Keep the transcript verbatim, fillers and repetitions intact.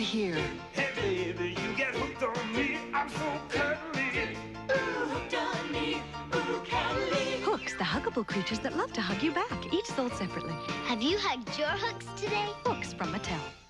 here. Hey, baby, you get hooked on me. I'm so cuddly. Ooh, hooked on me. Ooh, cuddly. Hooks, the huggable creatures that love to hug you back, each sold separately. Have you hugged your hooks today? Hooks from Mattel.